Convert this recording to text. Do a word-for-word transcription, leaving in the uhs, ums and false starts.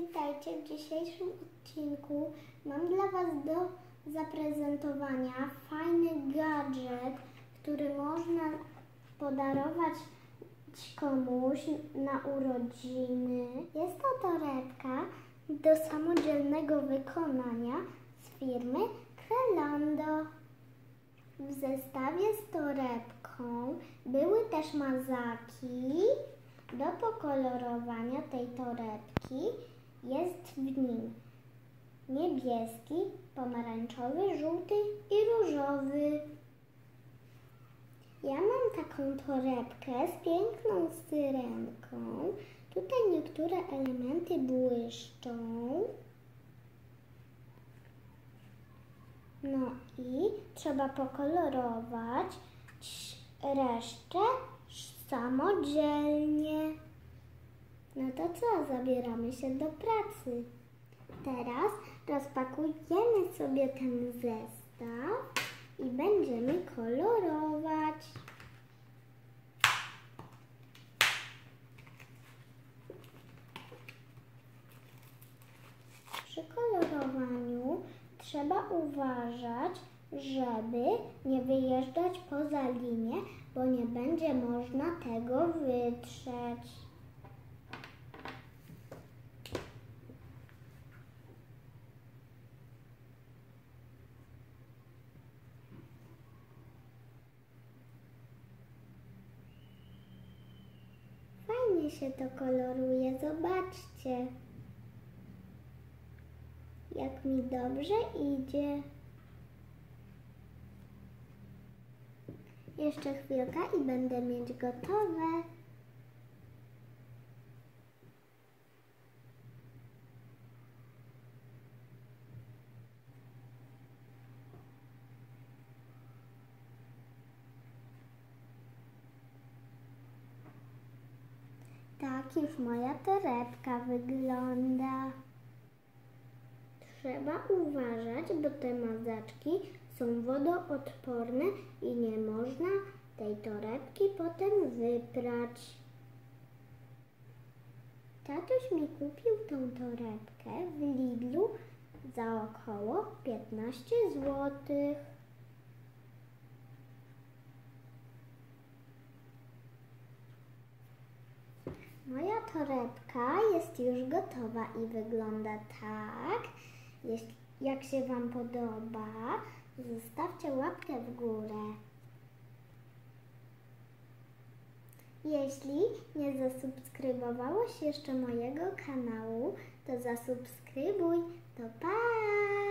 Witajcie w dzisiejszym odcinku. Mam dla Was do zaprezentowania fajny gadżet, który można podarować komuś na urodziny. Jest to torebka do samodzielnego wykonania z firmy Crelando. W zestawie z torebką były też mazaki do pokolorowania tej torebki. Jest w nim niebieski, pomarańczowy, żółty i różowy. Ja mam taką torebkę z piękną syrenką. Tutaj niektóre elementy błyszczą. No i trzeba pokolorować resztę samodzielnie. No to co? Zabieramy się do pracy. Teraz rozpakujemy sobie ten zestaw i będziemy kolorować. Przy kolorowaniu trzeba uważać, żeby nie wyjeżdżać poza linię, bo nie będzie można tego wytrzeć. Fajnie się to koloruje, zobaczcie, jak mi dobrze idzie. Jeszcze chwilkę i będę mieć gotowe. Tak już moja torebka wygląda. Trzeba uważać, bo te mazaczki są wodoodporne i nie można tej torebki potem wyprać. Tatuś mi kupił tą torebkę w Lidlu za około piętnaście złotych. Moja torebka jest już gotowa i wygląda tak. Jeśli, jak się Wam podoba, zostawcie łapkę w górę. Jeśli nie zasubskrybowałeś jeszcze mojego kanału, to zasubskrybuj. To pa!